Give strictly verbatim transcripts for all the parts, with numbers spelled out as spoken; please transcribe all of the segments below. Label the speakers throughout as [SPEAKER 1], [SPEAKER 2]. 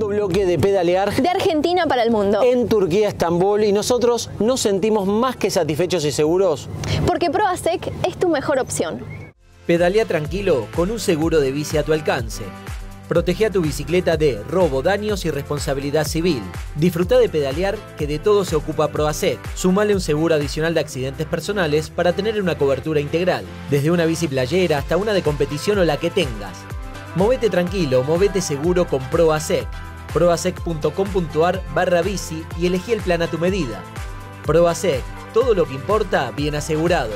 [SPEAKER 1] segundo bloque de Pedalear
[SPEAKER 2] de Argentina para el mundo.
[SPEAKER 1] En Turquía, Estambul, y nosotros nos sentimos más que satisfechos y seguros.
[SPEAKER 2] Porque Proasec es tu mejor opción.
[SPEAKER 3] Pedalea tranquilo con un seguro de bici a tu alcance. Protege a tu bicicleta de robo, daños y responsabilidad civil. Disfruta de pedalear, que de todo se ocupa Proasec. Sumale un seguro adicional de accidentes personales para tener una cobertura integral, desde una bici playera hasta una de competición o la que tengas. Movete tranquilo, movete seguro con Proasec. proasec punto com punto ar barra bici y elegí el plan a tu medida. Proasec, todo lo que importa bien asegurado.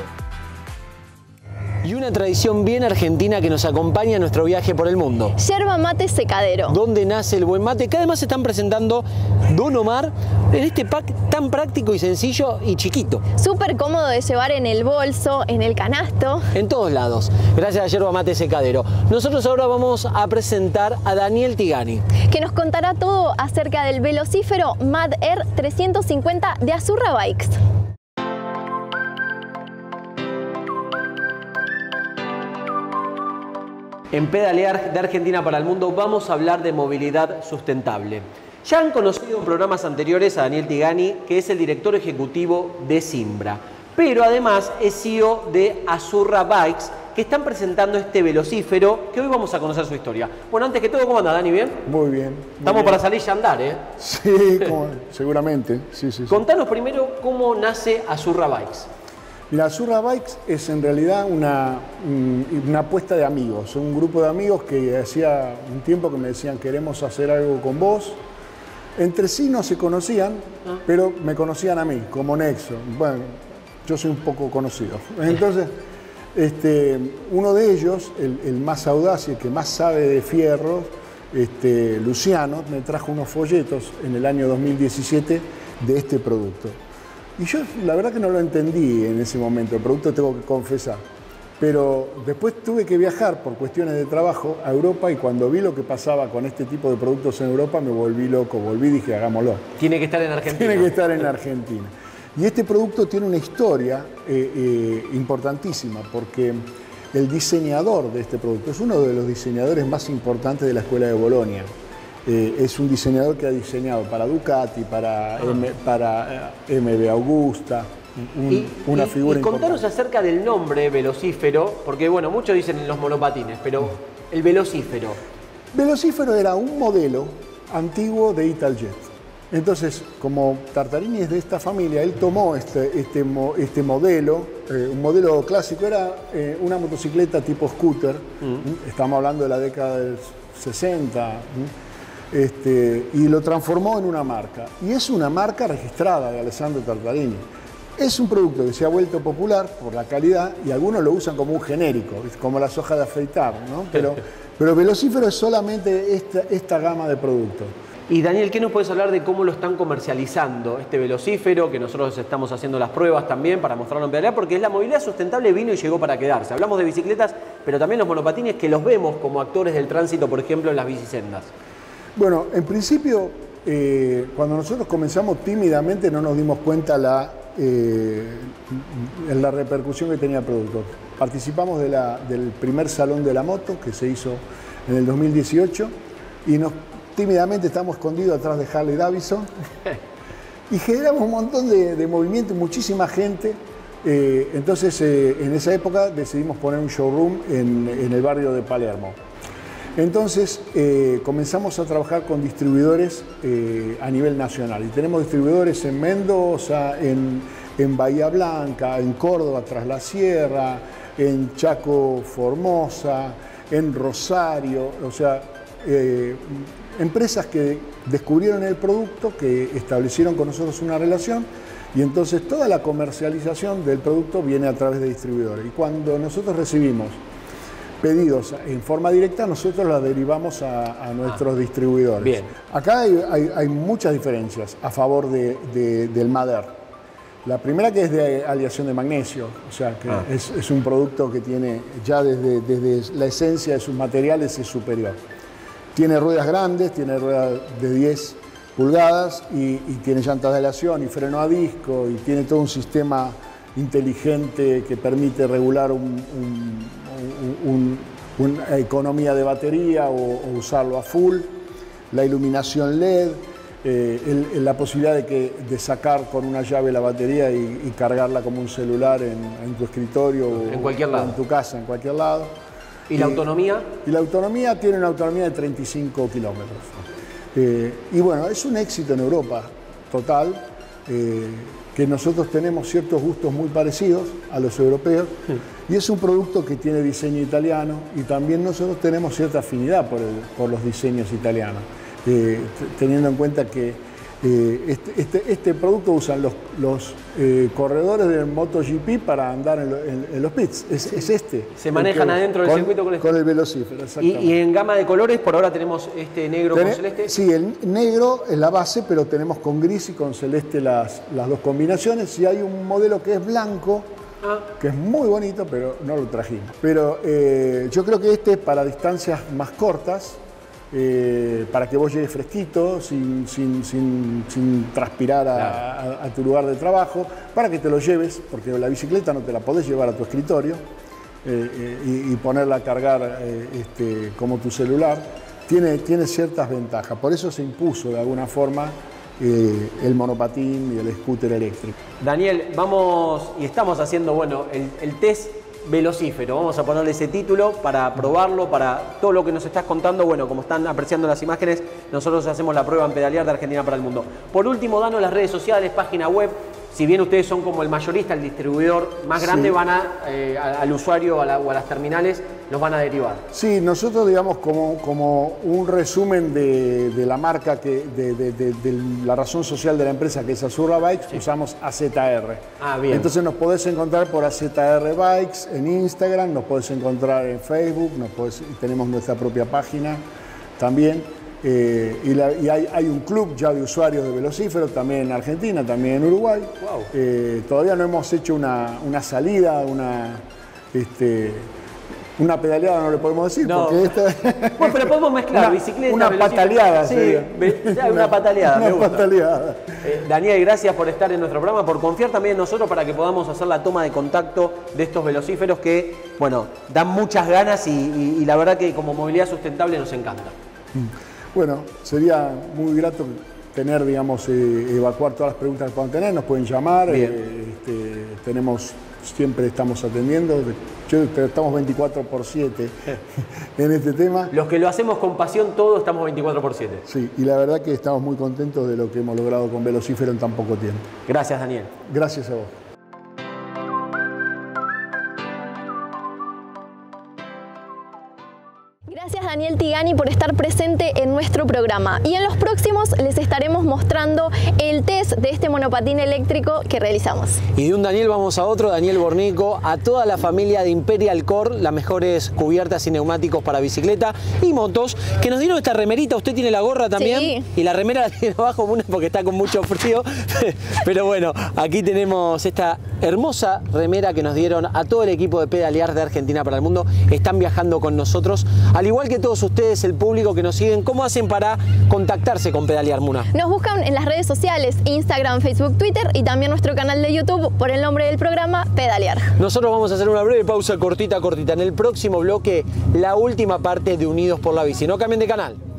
[SPEAKER 1] Y una tradición bien argentina que nos acompaña en nuestro viaje por el mundo.
[SPEAKER 2] Yerba mate secadero.
[SPEAKER 1] Donde nace el buen mate, que además se están presentando Don Omar en este pack tan práctico y sencillo y chiquito.
[SPEAKER 2] Súper cómodo de llevar en el bolso, en el canasto.
[SPEAKER 1] En todos lados, gracias a Yerba Mate Secadero. Nosotros ahora vamos a presentar a Daniel Tigani,
[SPEAKER 2] que nos contará todo acerca del velocífero Mad Air trescientos cincuenta de Azurra Bikes.
[SPEAKER 1] En Pedalear de Argentina para el mundo vamos a hablar de movilidad sustentable. Ya han conocido en programas anteriores a Daniel Tigani, que es el director ejecutivo de Simbra, pero además es C E O de Azurra Bikes, que están presentando este velocífero, que hoy vamos a conocer su historia. Bueno, antes que todo, ¿cómo anda, Dani? ¿Bien?
[SPEAKER 4] Muy bien. Muy
[SPEAKER 1] Estamos
[SPEAKER 4] bien.
[SPEAKER 1] para salir y andar, ¿eh?
[SPEAKER 4] Sí, como, seguramente. Sí, sí, sí.
[SPEAKER 1] Contanos primero cómo nace Azurra Bikes.
[SPEAKER 4] Mira, Azurra Bikes es en realidad una, una apuesta de amigos, un grupo de amigos que hacía un tiempo que me decían queremos hacer algo con vos. Entre sí no se conocían, ah. pero me conocían a mí como nexo. Bueno, yo soy un poco conocido. Entonces, este, uno de ellos, el, el más audaz y el que más sabe de fierros, este, Luciano, me trajo unos folletos en el año dos mil diecisiete de este producto. Y yo la verdad que no lo entendí en ese momento, el producto tengo que confesar. Pero después tuve que viajar por cuestiones de trabajo a Europa y cuando vi lo que pasaba con este tipo de productos en Europa me volví loco, volví y dije hagámoslo.
[SPEAKER 1] Tiene que estar en Argentina.
[SPEAKER 4] Tiene que estar en Argentina. Y este producto tiene una historia eh, eh, importantísima porque el diseñador de este producto es uno de los diseñadores más importantes de la Escuela de Bolonia. Eh, es un diseñador que ha diseñado para Ducati, para, ah. M, para eh, M V Augusta, un,
[SPEAKER 1] y,
[SPEAKER 4] una
[SPEAKER 1] y,
[SPEAKER 4] figura
[SPEAKER 1] y contanos
[SPEAKER 4] importante.
[SPEAKER 1] acerca del nombre velocífero, porque bueno, muchos dicen los monopatines, pero el velocífero.
[SPEAKER 4] Velocífero era un modelo antiguo de Italjet. Entonces, como Tartarini es de esta familia, él tomó este, este, este modelo, eh, un modelo clásico, era eh, una motocicleta tipo scooter, mm. estamos hablando de la década del sesenta, ¿sí? Este, y lo transformó en una marca. Y es una marca registrada de Alessandro Tartarini. Es un producto que se ha vuelto popular por la calidad y algunos lo usan como un genérico, como las hojas de afeitar, ¿no? Pero, pero Velocífero es solamente esta, esta gama de productos.
[SPEAKER 1] Y Daniel, ¿qué nos puedes hablar de cómo lo están comercializando este velocífero? Que nosotros estamos haciendo las pruebas también para mostrarlo en Pedalear, porque es la movilidad sustentable vino y llegó para quedarse. Hablamos de bicicletas, pero también los monopatines que los vemos como actores del tránsito, por ejemplo, en las bicisendas.
[SPEAKER 4] Bueno, en principio, eh, cuando nosotros comenzamos tímidamente no nos dimos cuenta la, eh, la repercusión que tenía el producto. Participamos de la, del primer Salón de la Moto que se hizo en el dos mil dieciocho y nos tímidamente estamos escondidos atrás de Harley Davidson y generamos un montón de, de movimiento, muchísima gente. Eh, entonces, eh, en esa época decidimos poner un showroom en, en el barrio de Palermo. Entonces eh, comenzamos a trabajar con distribuidores eh, a nivel nacional y tenemos distribuidores en Mendoza, en, en Bahía Blanca, en Córdoba tras la Sierra, en Chaco Formosa, en Rosario, o sea, eh, empresas que descubrieron el producto, que establecieron con nosotros una relación y entonces toda la comercialización del producto viene a través de distribuidores. Y cuando nosotros recibimos pedidos en forma directa, nosotros la derivamos a, a nuestros ah, distribuidores.
[SPEAKER 1] Bien.
[SPEAKER 4] Acá hay, hay, hay muchas diferencias a favor de, de, del Mad Air. La primera que es de aleación de magnesio, o sea que ah. es, es un producto que tiene ya desde, desde la esencia de sus materiales es superior. Tiene ruedas grandes, tiene ruedas de diez pulgadas y, y tiene llantas de aleación y freno a disco y tiene todo un sistema inteligente que permite regular un, un, un, una economía de batería o, o usarlo a full. la iluminación L E D, eh, el, el, la posibilidad de, que, de sacar con una llave la batería y, y cargarla como un celular en, en tu escritorio
[SPEAKER 1] en
[SPEAKER 4] o,
[SPEAKER 1] cualquier lado.
[SPEAKER 4] o en tu casa, en cualquier lado.
[SPEAKER 1] ¿Y la autonomía?
[SPEAKER 4] Y la autonomía tiene una autonomía de treinta y cinco kilómetros. Eh, y bueno, es un éxito en Europa total, eh, que nosotros tenemos ciertos gustos muy parecidos a los europeos, sí. Y es un producto que tiene diseño italiano y también nosotros tenemos cierta afinidad por, el, por los diseños italianos, eh, teniendo en cuenta que Eh, este, este, este producto usan los, los eh, corredores del MotoGP para andar en, lo, en, en los pits. Es, es este.
[SPEAKER 1] Se manejan que, adentro del
[SPEAKER 4] con,
[SPEAKER 1] circuito con este.
[SPEAKER 4] Con el velocífero,
[SPEAKER 1] exactamente. ¿Y, y en gama de colores, por ahora tenemos este negro Ten, con celeste?
[SPEAKER 4] Sí, el negro es la base, pero tenemos con gris y con celeste las, las dos combinaciones. Y hay un modelo que es blanco, ah. que es muy bonito, pero no lo trajimos. Pero eh, yo creo que este es para distancias más cortas. Eh, para que vos llegues fresquito, sin, sin, sin, sin transpirar a, claro. a, a tu lugar de trabajo, para que te lo lleves, porque la bicicleta no te la podés llevar a tu escritorio eh, eh, y, y ponerla a cargar eh, este, como tu celular. Tiene, tiene ciertas ventajas, por eso se impuso de alguna forma eh, el monopatín y el scooter eléctrico.
[SPEAKER 1] Daniel, vamos y estamos haciendo bueno, el, el test velocífero, vamos a ponerle ese título para probarlo, para todo lo que nos estás contando. Bueno, como están apreciando las imágenes, nosotros hacemos la prueba en Pedalear de Argentina para el Mundo. Por último, danos las redes sociales, página web. Si bien ustedes son como el mayorista, el distribuidor más grande, sí. van a, eh, al usuario a la, o a las terminales, los van a derivar.
[SPEAKER 4] Sí, nosotros digamos como, como un resumen de, de la marca, que, de, de, de, de la razón social de la empresa, que es Azzurra Bikes, sí. usamos A Z R.
[SPEAKER 1] Ah, bien.
[SPEAKER 4] Entonces nos podés encontrar por A Z R Bikes en Instagram, nos podés encontrar en Facebook, nos podés, tenemos nuestra propia página también. Eh, y la, y hay, hay un club ya de usuarios de velocífero también en Argentina, también en Uruguay.
[SPEAKER 1] Wow.
[SPEAKER 4] Eh, todavía no hemos hecho una, una salida, una, este, una pedaleada, no le podemos decir.
[SPEAKER 1] No.
[SPEAKER 4] Porque esta...
[SPEAKER 1] Bueno, pero podemos mezclar
[SPEAKER 4] una,
[SPEAKER 1] bicicleta,
[SPEAKER 4] una pataleada.
[SPEAKER 1] Sí, una, una pataleada.
[SPEAKER 4] Una
[SPEAKER 1] me gusta.
[SPEAKER 4] pataleada.
[SPEAKER 1] Eh, Daniel, gracias por estar en nuestro programa, por confiar también en nosotros para que podamos hacer la toma de contacto de estos velocíferos que, bueno, dan muchas ganas y, y, y la verdad que como movilidad sustentable nos encanta.
[SPEAKER 4] Mm. Bueno, sería muy grato tener, digamos, eh, evacuar todas las preguntas que puedan tener, nos pueden llamar, eh, este, tenemos, siempre estamos atendiendo, yo, estamos veinticuatro por siete en este tema.
[SPEAKER 1] Los que lo hacemos con pasión, todos estamos veinticuatro por siete.
[SPEAKER 4] Sí, y la verdad que estamos muy contentos de lo que hemos logrado con Velocífero en tan poco tiempo.
[SPEAKER 1] Gracias, Daniel.
[SPEAKER 4] Gracias a vos.
[SPEAKER 2] Gracias Daniel Tigani por estar presente en nuestro programa y en los próximos les estaremos mostrando el test de este monopatín eléctrico que realizamos.
[SPEAKER 3] Y de un Daniel vamos a otro, Daniel Bornico, a toda la familia de Imperial Core, las mejores cubiertas y neumáticos para bicicleta y motos, que nos dieron esta remerita. Usted tiene la gorra también, sí. Y la remera la tiene abajo porque está con mucho frío, pero bueno, aquí tenemos esta hermosa remera que nos dieron a todo el equipo de Pedalear de Argentina para el Mundo. Están viajando con nosotros, al igual que todos ustedes, el público que nos siguen. ¿Cómo hacen para contactarse con Pedalear, Muna?
[SPEAKER 2] Nos buscan en las redes sociales, Instagram, Facebook, Twitter y también nuestro canal de YouTube por el nombre del programa Pedalear.
[SPEAKER 3] Nosotros vamos a hacer una breve pausa cortita, cortita. En el próximo bloque, la última parte de Unidos por la Bici. No cambien de canal.